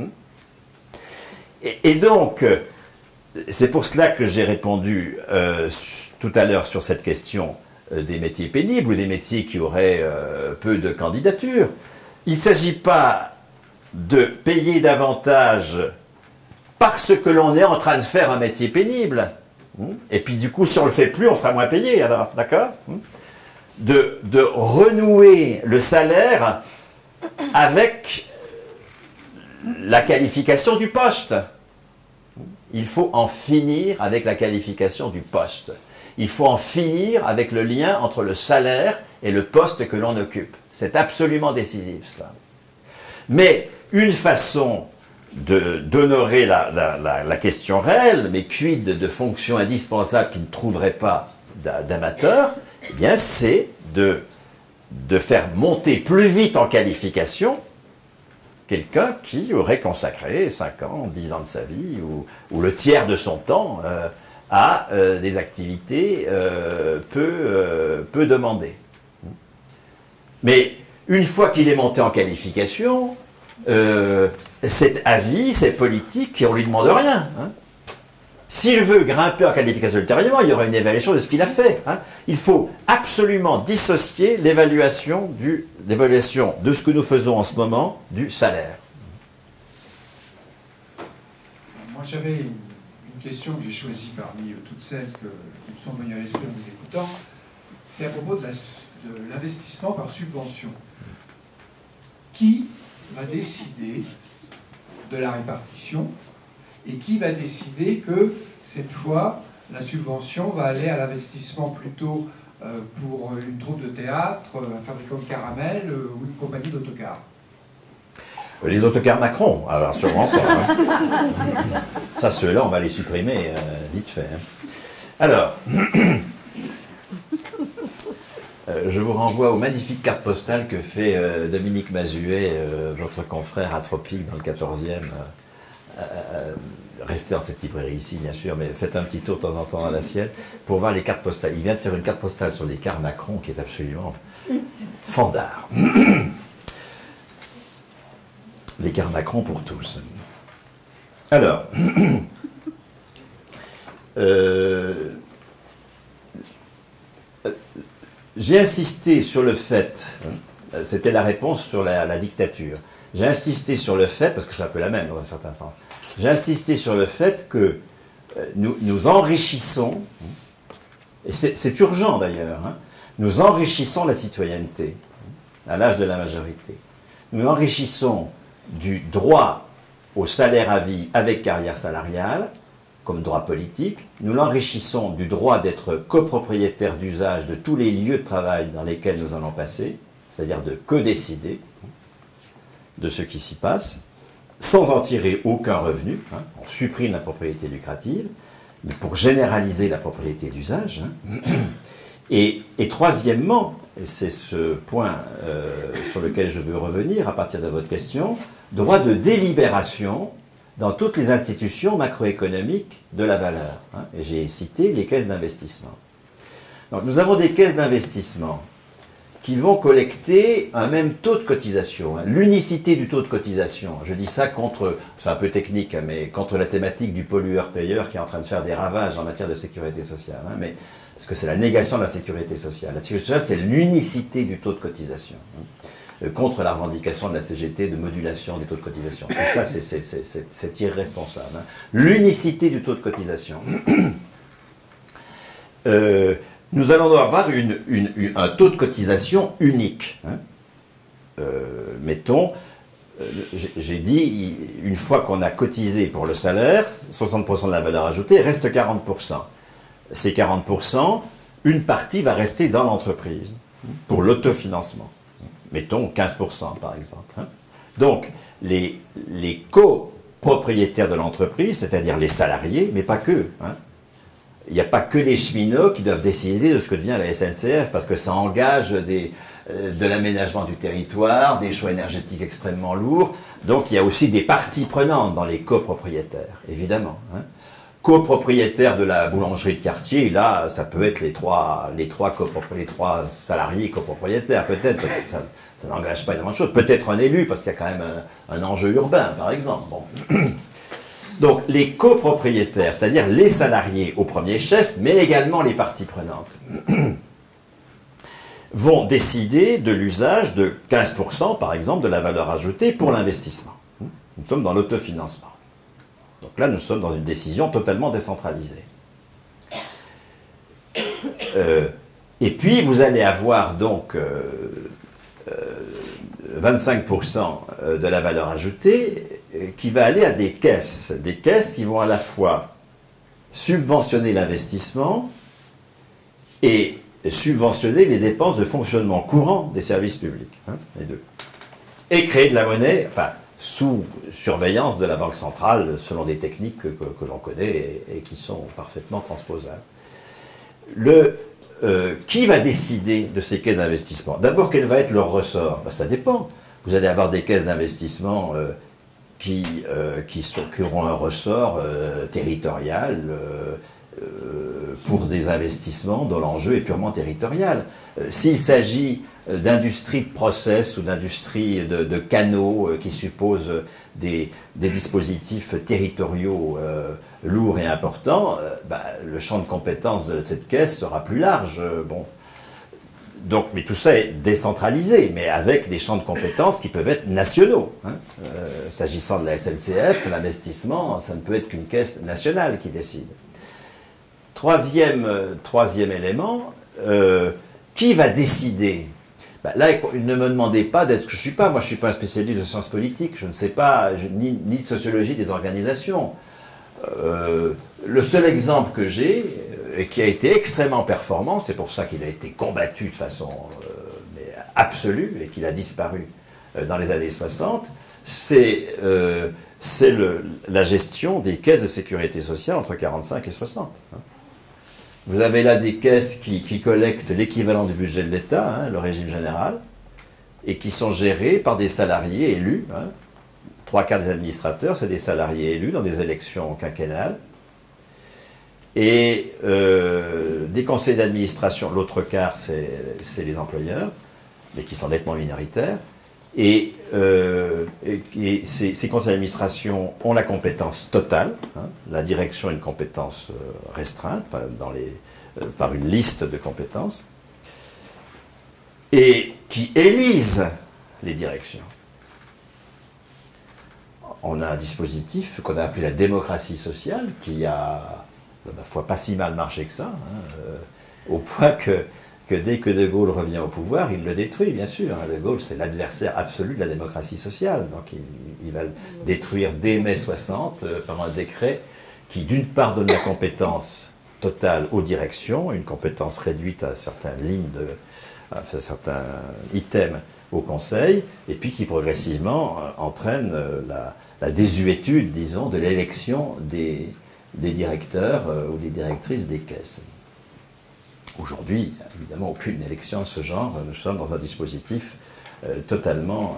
Et donc, c'est pour cela que j'ai répondu tout à l'heure sur cette question des métiers pénibles ou des métiers qui auraient peu de candidatures. Il ne s'agit pas de payer davantage parce que l'on est en train de faire un métier pénible. Et puis du coup, si on ne le fait plus, on sera moins payé, alors, d'accord? De renouer le salaire avec la qualification du poste. Il faut en finir avec la qualification du poste. Il faut en finir avec le lien entre le salaire et le poste que l'on occupe. C'est absolument décisif, cela. Mais une façon d'honorer la question réelle, mais quid de fonctions indispensables qui ne trouveraient pas d'amateurs, eh bien, c'est de faire monter plus vite en qualification quelqu'un qui aurait consacré 5 ans, 10 ans de sa vie, ou le tiers de son temps à des activités peu demandées. Mais une fois qu'il est monté en qualification, c'est à vie, c'est politique, et on ne lui demande rien. Hein. S'il veut grimper en qualification ultérieurement, il y aura une évaluation de ce qu'il a fait. Hein. Il faut absolument dissocier l'évaluation de ce que nous faisons en ce moment du salaire. Moi, j'avais une question que j'ai choisie parmi toutes celles qui me sont venues à l'esprit en vous écoutant. C'est à propos de l'investissement par subvention. Qui va décider de la répartition et qui va décider que cette fois la subvention va aller à l'investissement plutôt pour une troupe de théâtre, un fabricant de caramel ou une compagnie d'autocars? Les autocars Macron, alors sûrement pas. Hein. Ça, ceux-là, on va les supprimer vite fait. Hein. Alors, je vous renvoie aux magnifiques cartes postales que fait Dominique Mazuet, votre confrère atropique dans le 14e. Restez dans cette librairie ici, bien sûr, mais faites un petit tour de temps en temps dans la sienne pour voir les cartes postales. Il vient de faire une carte postale sur les cars Macron qui est absolument fandard. Les cars Macron pour tous. Alors, j'ai insisté sur le fait, c'était la réponse sur la dictature, j'ai insisté sur le fait, parce que c'est un peu la même dans un certain sens, j'ai insisté sur le fait que nous enrichissons, et c'est urgent d'ailleurs, hein, nous enrichissons la citoyenneté à l'âge de la majorité. Nous enrichissons du droit au salaire à vie avec carrière salariale, comme droit politique, nous l'enrichissons du droit d'être copropriétaire d'usage de tous les lieux de travail dans lesquels nous allons passer, c'est-à-dire de co-décider de ce qui s'y passe, sans en tirer aucun revenu. Hein. On supprime la propriété lucrative, mais pour généraliser la propriété d'usage. Hein. Et troisièmement, et c'est ce point sur lequel je veux revenir à partir de votre question, droit de délibération dans toutes les institutions macroéconomiques de la valeur. Hein. Et j'ai cité les caisses d'investissement. Donc nous avons des caisses d'investissement qui vont collecter un même taux de cotisation. Hein. L'unicité du taux de cotisation, je dis ça contre, c'est un peu technique, hein, mais contre la thématique du pollueur-payeur qui est en train de faire des ravages en matière de sécurité sociale. Hein, mais, parce que c'est la négation de la sécurité sociale. La sécurité sociale, c'est l'unicité du taux de cotisation. Hein, contre la revendication de la CGT de modulation des taux de cotisation. Tout ça, c'est irresponsable. Hein. L'unicité du taux de cotisation. Nous allons avoir un taux de cotisation unique. Hein. Mettons, j'ai dit, une fois qu'on a cotisé pour le salaire, 60% de la valeur ajoutée, reste 40%. Ces 40%, une partie va rester dans l'entreprise pour l'autofinancement. Mettons 15% par exemple. Hein. Donc, les copropriétaires de l'entreprise, c'est-à-dire les salariés, mais pas que. Hein. Il n'y a pas que les cheminots qui doivent décider de ce que devient la SNCF, parce que ça engage de l'aménagement du territoire, des choix énergétiques extrêmement lourds. Donc il y a aussi des parties prenantes dans les copropriétaires, évidemment. Hein. Copropriétaire de la boulangerie de quartier, là, ça peut être les trois salariés copropriétaires, peut-être, parce que ça n'engage pas énormément de choses. Peut-être un élu, parce qu'il y a quand même un enjeu urbain, par exemple. Bon. Donc, les copropriétaires, c'est-à-dire les salariés au premier chef, mais également les parties prenantes, vont décider de l'usage de 15%, par exemple, de la valeur ajoutée pour l'investissement. Nous sommes dans l'autofinancement. Donc là, nous sommes dans une décision totalement décentralisée. Et puis, vous allez avoir donc 25% de la valeur ajoutée qui va aller à des caisses qui vont à la fois subventionner l'investissement et subventionner les dépenses de fonctionnement courant des services publics, hein, les deux. Et créer de la monnaie, enfin, sous surveillance de la Banque centrale, selon des techniques que l'on connaît et qui sont parfaitement transposables. Qui va décider de ces caisses d'investissement? D'abord, quel va être leur ressort? Ben, ça dépend. Vous allez avoir des caisses d'investissement qui auront un ressort territorial pour des investissements dont l'enjeu est purement territorial. S'il s'agit d'industrie de process ou d'industrie de canaux qui supposent des dispositifs territoriaux lourds et importants, le champ de compétences de cette caisse sera plus large. Bon. Donc, mais tout ça est décentralisé, mais avec des champs de compétences qui peuvent être nationaux. Hein. S'agissant de la SNCF, l'investissement, ça ne peut être qu'une caisse nationale qui décide. Troisième élément, qui va décider? Là, ne me demandez pas d'être ce que je ne suis pas. Moi, je ne suis pas un spécialiste de sciences politiques. Je ne sais pas, ni de sociologie des organisations. Le seul exemple que j'ai, et qui a été extrêmement performant, c'est pour ça qu'il a été combattu de façon absolue et qu'il a disparu dans les années 60, c'est la gestion des caisses de sécurité sociale entre 45 et 60. Hein. Vous avez là des caisses qui collectent l'équivalent du budget de l'État, hein, le régime général, et qui sont gérées par des salariés élus. Hein. 3/4 des administrateurs, c'est des salariés élus dans des élections quinquennales. Et des conseils d'administration, l'autre quart, c'est les employeurs, mais qui sont nettement minoritaires. Et ces conseils d'administration ont la compétence totale. Hein. La direction a une compétence restreinte, enfin, par une liste de compétences, et qui élisent les directions. On a un dispositif qu'on a appelé la démocratie sociale, qui a, ma foi, pas si mal marché que ça, hein, au point que dès que De Gaulle revient au pouvoir, il le détruit, bien sûr. De Gaulle, c'est l'adversaire absolu de la démocratie sociale. Donc il va le détruire dès mai 60 par un décret qui, d'une part, donne la compétence totale aux directions, une compétence réduite à certaines lignes, à certains items au Conseil, et puis qui progressivement entraîne la désuétude, disons, de l'élection des directeurs ou des directrices des caisses. Aujourd'hui, il n'y a évidemment aucune élection de ce genre. Nous sommes dans un dispositif totalement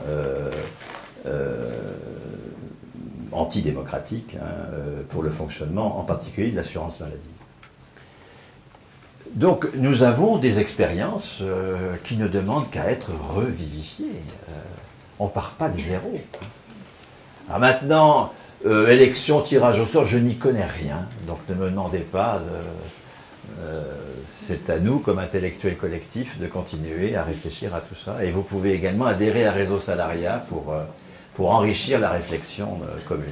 antidémocratique pour le fonctionnement, en particulier de l'assurance maladie. Donc, nous avons des expériences qui ne demandent qu'à être revivifiées. On ne part pas de zéro. Alors maintenant, élection, tirage au sort, je n'y connais rien. Donc, ne me demandez pas... c'est à nous, comme intellectuels collectifs, de continuer à réfléchir à tout ça. Et vous pouvez également adhérer à Réseau Salariat pour enrichir la réflexion commune.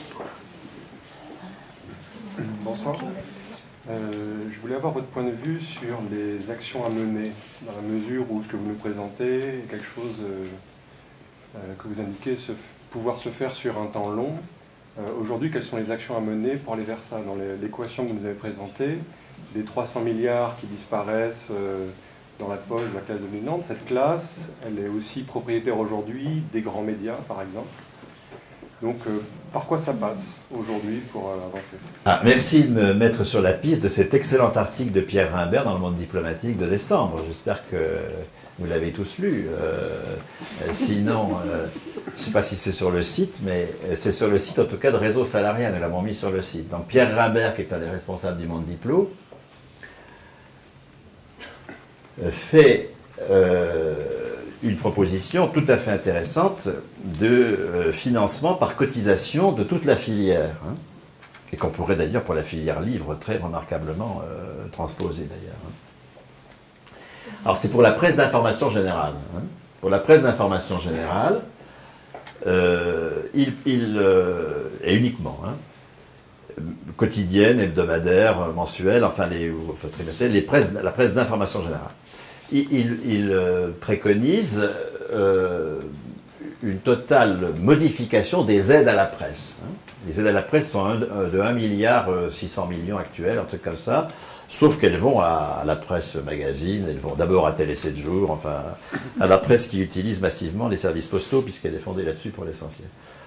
Bonsoir. Je voulais avoir votre point de vue sur les actions à mener, dans la mesure où ce que vous nous présentez est quelque chose que vous indiquez pouvoir se faire sur un temps long. Aujourd'hui, quelles sont les actions à mener pour aller vers ça? Dans l'équation que vous nous avez présentée, les 300 milliards qui disparaissent dans la poche de la classe dominante, cette classe, elle est aussi propriétaire aujourd'hui des grands médias, par exemple. Donc, par quoi ça passe aujourd'hui pour avancer? Merci de me mettre sur la piste de cet excellent article de Pierre Rimbert dans Le Monde diplomatique de décembre. J'espère que vous l'avez tous lu. Sinon, je ne sais pas si c'est sur le site, mais c'est sur le site en tout cas de Réseau Salariat. Nous l'avons mis sur le site. Donc Pierre Rimbert, qui est un des responsables du Monde Diplo, fait une proposition tout à fait intéressante de financement par cotisation de toute la filière, hein, et qu'on pourrait d'ailleurs pour la filière livre très remarquablement transposer d'ailleurs. Hein. Alors c'est pour la presse d'information générale. Hein. Pour la presse d'information générale, et uniquement, hein, quotidiennes, hebdomadaires, mensuelles, trimestrielles, la presse d'information générale. Il préconise une totale modification des aides à la presse. Les aides à la presse sont de 1,6 milliard actuels, un truc comme ça, sauf qu'elles vont à la presse magazine, elles vont d'abord à Télé 7 jours, enfin à la presse qui utilise massivement les services postaux, puisqu'elle est fondée là-dessus pour l'essentiel.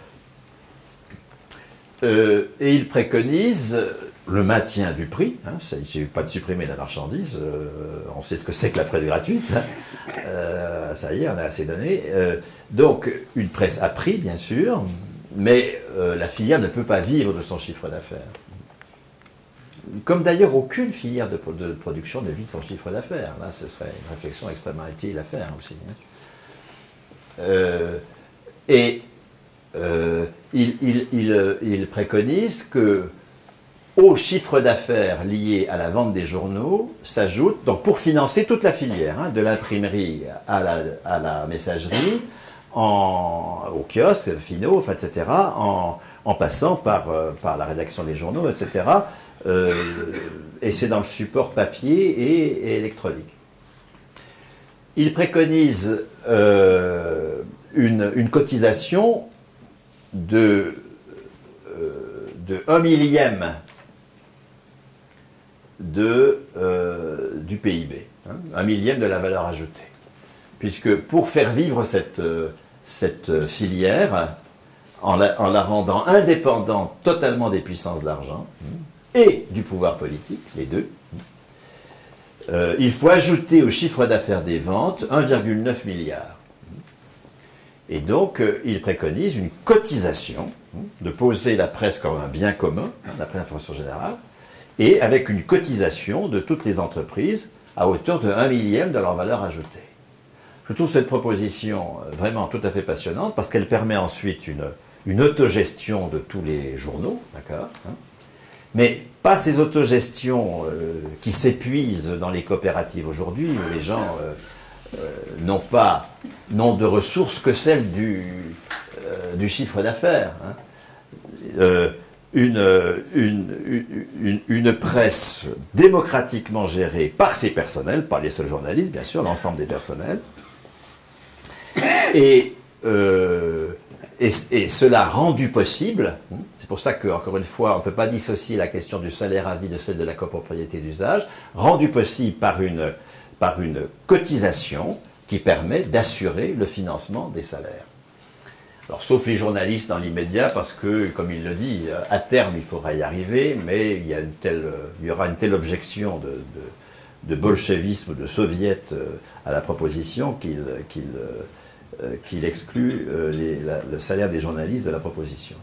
Et il préconise le maintien du prix, il ne suffit pas de supprimer la marchandise, on sait ce que c'est que la presse gratuite, ça y est, on a assez donné. Donc une presse à prix, bien sûr, mais la filière ne peut pas vivre de son chiffre d'affaires. Comme d'ailleurs aucune filière de production ne vit de son chiffre d'affaires. Là, ce serait une réflexion extrêmement utile à faire aussi. Il préconise que au chiffre d'affaires lié à la vente des journaux s'ajoute, donc pour financer toute la filière, de l'imprimerie à la messagerie, au kiosque, finaux, etc., en passant par la rédaction des journaux, etc., et c'est dans le support papier et électronique. Il préconise une cotisation de 1 millième du PIB, 1 millième de la valeur ajoutée. Puisque pour faire vivre cette filière, en la rendant indépendante totalement des puissances de l'argent et du pouvoir politique, les deux, il faut ajouter au chiffre d'affaires des ventes 1,9 milliard. Et donc, il préconise une cotisation, de poser la presse comme un bien commun, la presse d'information générale, et avec une cotisation de toutes les entreprises à hauteur de 1 millième de leur valeur ajoutée. Je trouve cette proposition vraiment tout à fait passionnante parce qu'elle permet ensuite une autogestion de tous les journaux, d'accord, mais pas ces autogestions qui s'épuisent dans les coopératives aujourd'hui, où les gens n'ont de ressources que celles du chiffre d'affaires. Une presse démocratiquement gérée par ses personnels, pas les seuls journalistes, bien sûr, l'ensemble des personnels, et cela rendu possible, c'est pour ça qu'encore une fois, on ne peut pas dissocier la question du salaire à vie de celle de la copropriété d'usage, rendu possible par une cotisation qui permet d'assurer le financement des salaires. Alors, sauf les journalistes dans l'immédiat, parce que, comme il le dit, à terme, il faudra y arriver, mais il y aura une telle objection de bolchevisme ou de soviet à la proposition qu'il exclut le salaire des journalistes de la proposition.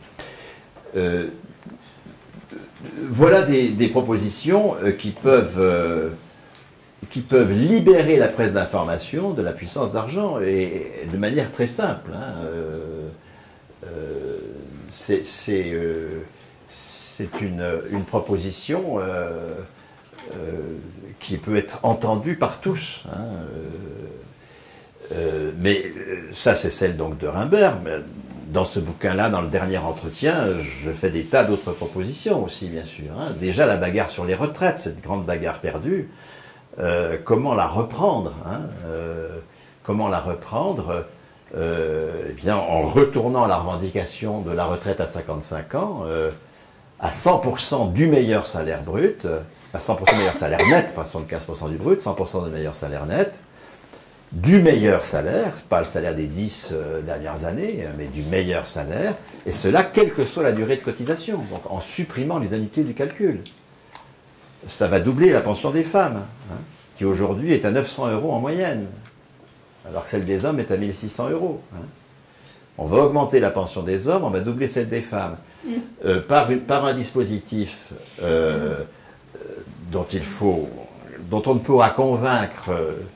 Voilà des propositions qui peuvent libérer la presse d'information de la puissance d'argent, et de manière très simple. C'est une proposition qui peut être entendue par tous. Mais ça, c'est celle donc de Rimbert. Mais dans ce bouquin-là, dans le dernier entretien, je fais des tas d'autres propositions aussi, bien sûr. Déjà, la bagarre sur les retraites, cette grande bagarre perdue. Comment la reprendre, comment la reprendre eh bien, en retournant la revendication de la retraite à 55 ans à 100% du meilleur salaire brut, à 100% du meilleur salaire net, enfin 75% du brut, 100% du meilleur salaire net, du meilleur salaire, pas le salaire des 10 dernières années, mais du meilleur salaire, et cela quelle que soit la durée de cotisation, donc en supprimant les annuités du calcul. Ça va doubler la pension des femmes, qui aujourd'hui est à 900 € en moyenne, alors que celle des hommes est à 1600 €. On va augmenter la pension des hommes, on va doubler celle des femmes, par un dispositif dont on ne pourra convaincre.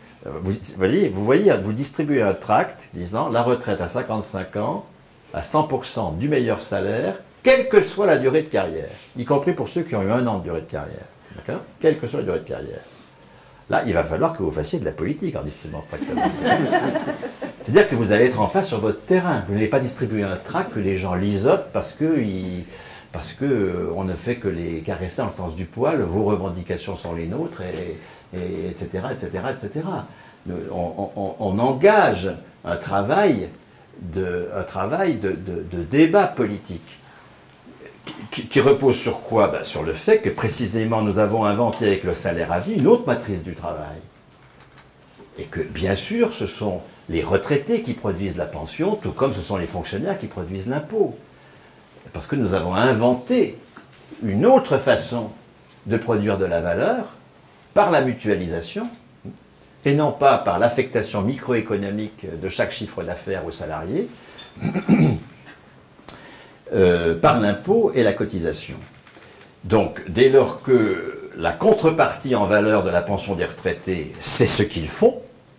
Vous distribuez un tract disant la retraite à 55 ans, à 100% du meilleur salaire, quelle que soit la durée de carrière, y compris pour ceux qui ont eu 1 an de durée de carrière. D'accord ? Quelle que soit la durée de carrière. Là, il va falloir que vous fassiez de la politique en distribuant ce tract-là. C'est-à-dire que vous allez être en face sur votre terrain. Vous n'allez pas distribuer un tract que les gens lisotent parce qu'ils parce qu'on ne fait que les caresser dans le sens du poil, vos revendications sont les nôtres, etc., etc., etc. On engage un travail de débat politique qui repose sur quoi? Ben, sur le fait que précisément nous avons inventé avec le salaire à vie une autre matrice du travail. Et que bien sûr ce sont les retraités qui produisent la pension, tout comme ce sont les fonctionnaires qui produisent l'impôt. Parce que nous avons inventé une autre façon de produire de la valeur par la mutualisation et non pas par l'affectation microéconomique de chaque chiffre d'affaires aux salariés, par l'impôt et la cotisation. Donc, dès lors que la contrepartie en valeur de la pension des retraités, c'est ce qu'ils font,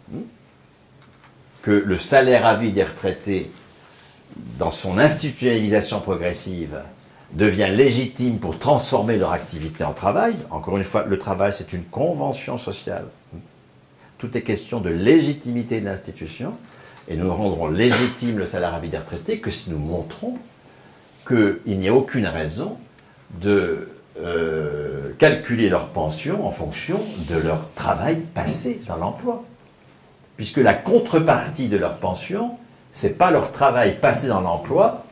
que le salaire à vie des retraités, dans son institutionnalisation progressive, devient légitime pour transformer leur activité en travail. Encore une fois, le travail, c'est une convention sociale. Tout est question de légitimité de l'institution, et nous rendrons légitime le salaire à vie des retraités que si nous montrons qu'il n'y a aucune raison de calculer leur pension en fonction de leur travail passé dans l'emploi. Puisque la contrepartie de leur pension, ce n'est pas leur travail passé dans l'emploi,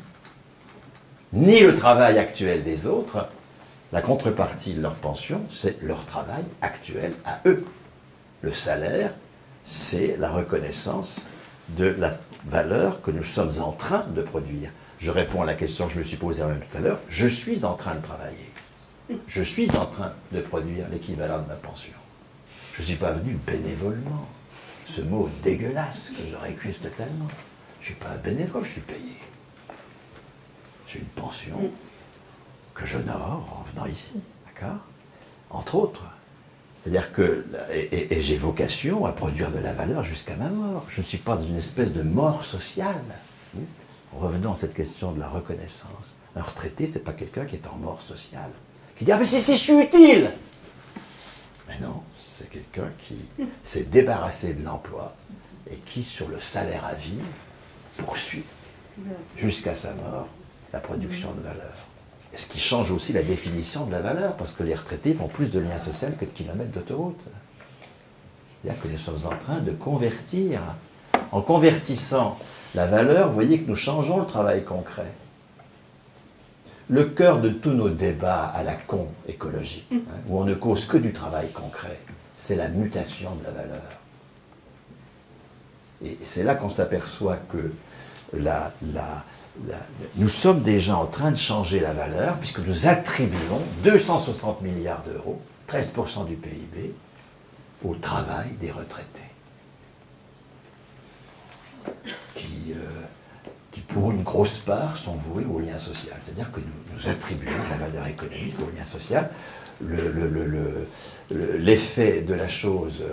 ni le travail actuel des autres. La contrepartie de leur pension, c'est leur travail actuel à eux. Le salaire, c'est la reconnaissance de la valeur que nous sommes en train de produire. Je réponds à la question que je me suis posée tout à l'heure. Je suis en train de travailler. Je suis en train de produire l'équivalent de ma pension. Je ne suis pas venu bénévolement. Ce mot dégueulasse que je récuse totalement. Je ne suis pas un bénévole, je suis payé. J'ai une pension que j'honore en venant ici, d'accord? Entre autres. C'est-à-dire que, et j'ai vocation à produire de la valeur jusqu'à ma mort. Je ne suis pas dans une espèce de mort sociale. Revenons à cette question de la reconnaissance. Un retraité, ce n'est pas quelqu'un qui est en mort sociale, qui dit « Ah, mais si je suis utile !» Mais non, c'est quelqu'un qui s'est débarrassé de l'emploi et qui, sur le salaire à vie, poursuit jusqu'à sa mort la production de valeur. Et ce qui change aussi la définition de la valeur, parce que les retraités font plus de liens sociaux que de kilomètres d'autoroute. C'est-à-dire que nous sommes en train de convertir. En convertissant la valeur, vous voyez que nous changeons le travail concret. Le cœur de tous nos débats à la con écologique, où on ne cause que du travail concret, c'est la mutation de la valeur. Et c'est là qu'on s'aperçoit que nous sommes déjà en train de changer la valeur, puisque nous attribuons 260 milliards d'euros, 13% du PIB, au travail des retraités. Qui pour une grosse part sont voués au lien social. C'est-à-dire que nous attribuons la valeur économique au lien social. L'effet de la chose,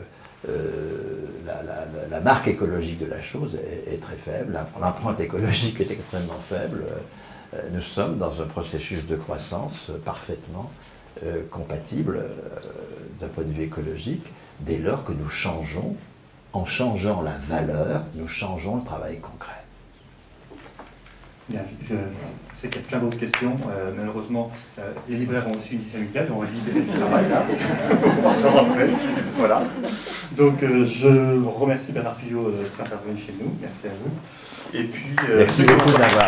la marque écologique de la chose est très faible, l'empreinte écologique est extrêmement faible. Nous sommes dans un processus de croissance parfaitement compatible d'un point de vue écologique, dès lors que nous changeons. En changeant la valeur, nous changeons le travail concret. Bien, je sais qu'il y a plein d'autres questions. Malheureusement, les libraires ont aussi une vie familiale, on va libérer du travail là. On va s'en après. Voilà. Donc, je remercie Bernard Pivot d'être intervenu chez nous. Merci à vous. Et puis, merci beaucoup d'avoir.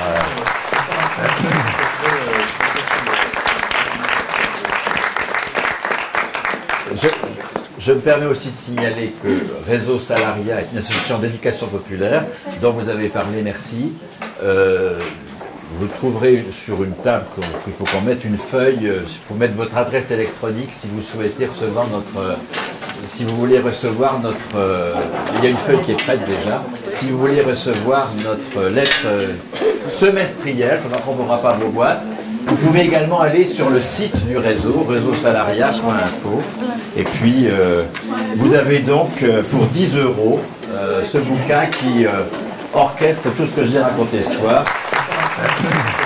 Je me permets aussi de signaler que Réseau Salariat est une association d'éducation populaire dont vous avez parlé, merci. Vous trouverez sur une table qu'il faut qu'on mette une feuille pour mettre votre adresse électronique si vous souhaitez recevoir notre... Si vous voulez recevoir notre... il y a une feuille qui est prête déjà. Si vous voulez recevoir notre lettre semestrielle, ça n'encombrera pas vos boîtes. Vous pouvez également aller sur le site du réseau, réseausalariat.info. Et puis, vous avez donc pour 10 € ce bouquin qui orchestre tout ce que j'ai raconté ce soir.